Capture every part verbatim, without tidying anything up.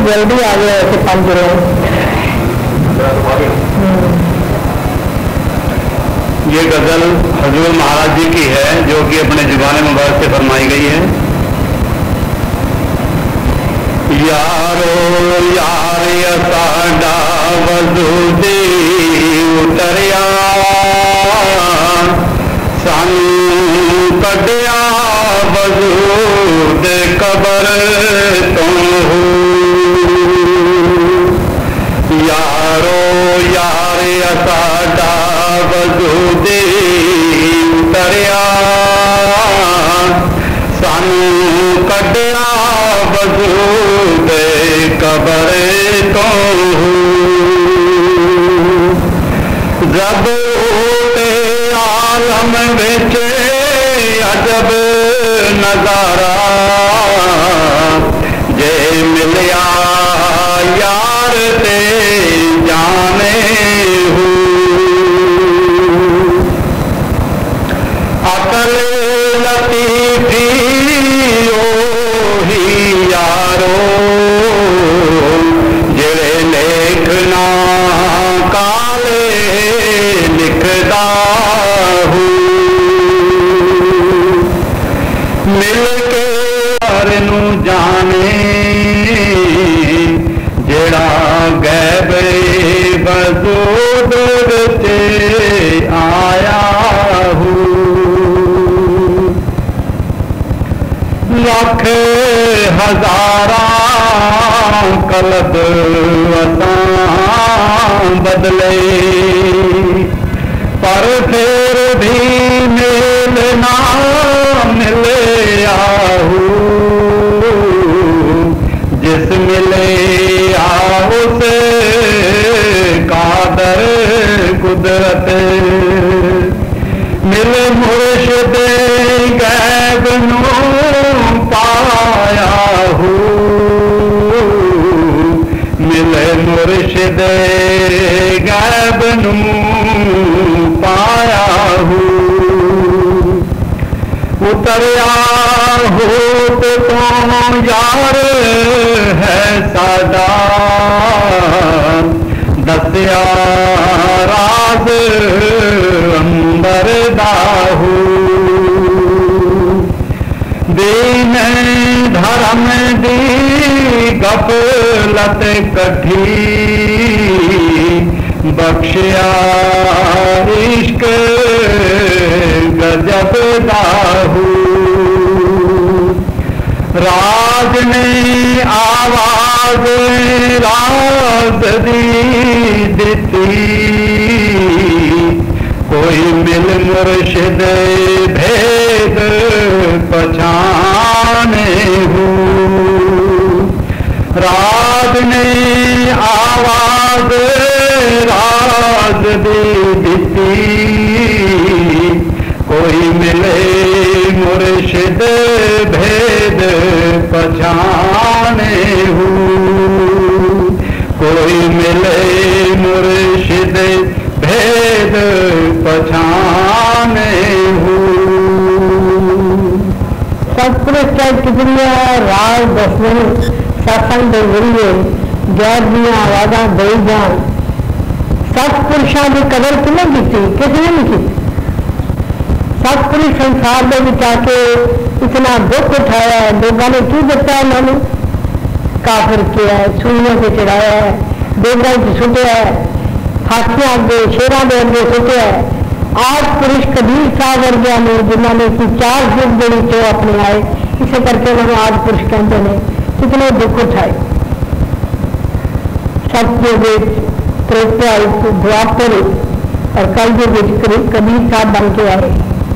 जल्दी आ गया ऐसे पाँच जरूर। ये गजल हजूर महाराज जी की है जो कि अपने जुबान मुबारक से फरमाई गई है। यारो यार साडा वजूदी उतरिया सानू कटिया वजूद कबर तो यारो यार साडा वजूदी उतरिया सानू कटिया वजूद कबर तो जब आलम विच अजब नजारा जे मिलिया यार ते जाने हूँ अकल लतीफी ओही यारो जेड़े लेखना काले लिखदा हूँ मिल के यार नू जाने जेड़ा गैब वजूद विच आया हूँ लख हजारा कलब असां बदले पर फिर भी मेल ना मिले आहू जिस मिले उस कादर कुदरत मिले मुर्शिद गैब नू पाया हूँ मिले मुर्शिद गैब नू पाया हूँ उतरिया होत तो यार है सादा दसिया राज अंबर दाहू दीन धर्म दी गफलत कठी बख्शिया इश्क गजब दाहू राज ने आवाज राज दी दिती कोई मिल मुर्शिद भेद पछाने हूँ राज ने आवाज राज दी दिती कोई मिले मुर्शिद भेद पछाने हूँ कोई मिले मुर्शिद भेद पछाने हूँ। सतपुरुष चाहे कितनी राज दसवें सत्संग के जरिए गैर दियाँ आवाज़ा दे जान सतपुरुषों की कदर किने की किसने नहीं की सतपुरुष संसार में भी आके इतना दुख उठाया है लोगों ने की दिता है उन्होंने काफिर किया है सूइयों से चढ़ाया है बेगों से सुटिया है हाथियों अगे शेरों के अगे सुटिया है आज पुरुष कबीर साहब वर्गिया ने जिन्होंने की चार युग देनी तो अपने आए इसे करके उन्होंने आज पुरुष कहते हैं कितने दुख उठाए सत्य त्रेता द्वापर और कल युग कबीर साहब बन के आए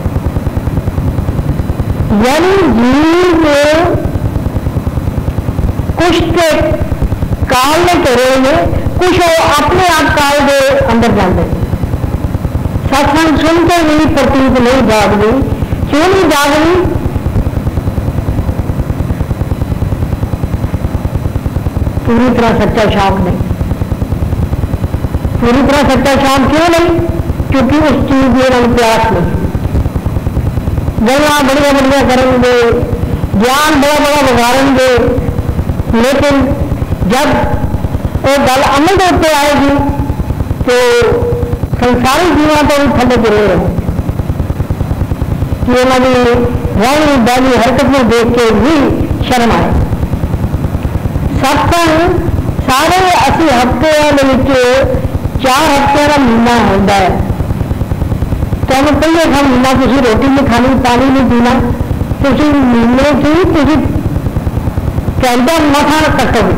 यानी जीव कुछ के काल ने करे में कुछ अपने आप काल के अंदर जाते सत्संग सुनते नहीं प्रतीत नहीं जागती क्यों नहीं जागती पूरी तरह सच्चा शौक नहीं पूरी तरह सच्चा शौक क्यों नहीं क्योंकि उस चीज में प्यास नहीं गणना बढ़िया बढ़िया करेंगे ज्ञान बड़ा बड़ा बिगाड़ेंगे लेकिन जब वो गल अमल के उत्ते आएगी तो संसारी जीवों तो भी थले गिरे हैं कि उन्होंने रहनी बहनी हरकत में देख के भी शर्म आए। सत्संग सारे असी हफ्ते चार हफ्ते का महीना होता है। तुम कहिए था महीना तुम रोटी नहीं खानी पानी नहीं पीना, तुम महीने की तुम कहते मथा कटोगे।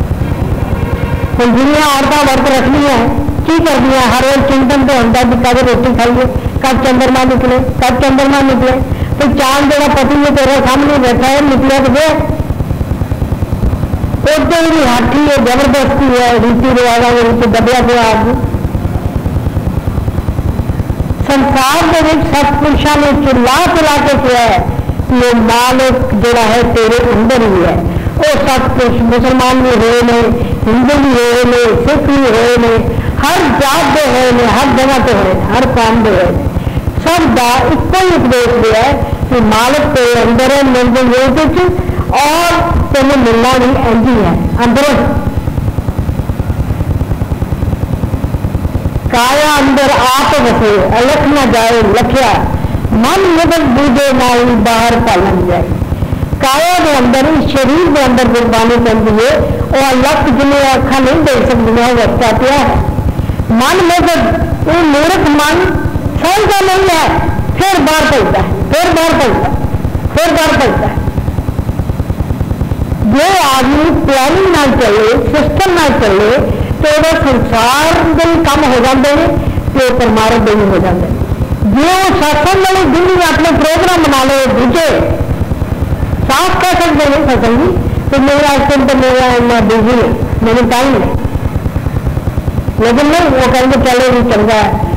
हम जिन्हें औरतें वर्त रखनी है की कर दिया, हर रोज चिंतन तो होता है कि कब रोटी खाइए, कब चंद्रमा निकले, कब चंद्रमा निकले। तो चांद जो पति है तेरे सामने बैठा है, निकले तो गया उधर भी हाथी है, जबरदस्ती है, रीति रिवाजा के रीति दबिया गया आदमी। संसार के सतपुरुषों ने चिल्ला चिल्ला के किया है कि ये मालिक जोड़ा है तेरे अंदर ही है। वो सतपुरुष मुसलमान भी हुए ने, हिंदू भी हुए ने, सिख भी हुए ने, हर जात के हुए ने, हर जगह के हुए, हर काम के हुए, सब का इतना ही उपदेश दिया है कि मालिक तेरे अंदर है, मिल गई और तेने मिलना भी ऐसी है अंदर। काया अंदर आप बसे अलख न जाए लखिया, मन निकल दूजे नाई बाहर पालन जाए। काया के अंदर इस शरीर के अंदर कुर्बानी करती है और अलख जिन्हें अखा नहीं देख सकती है वक्ता पिया है। मन मतलब वो मूर्ख मन समझता नहीं है, फिर बाहर पलता है, फिर बाहर पलता है, फिर बाहर पलता है। जो आदमी प्लानिंग ना चले, सिस्टम ना चले तो वह संसार के कम हो जाते हैं तो परमारथ भी हो जाते हैं। जो सत्संग वाली दिन में अपने प्रोग्राम बना लो दूजे साफ कह सकते हैं सत्संग जी तो मेरा आज तो मेरा मैं बिजी है, मेरे टाइम है, लेकिन नहीं वो कहेंगे चलो भी चल रहा है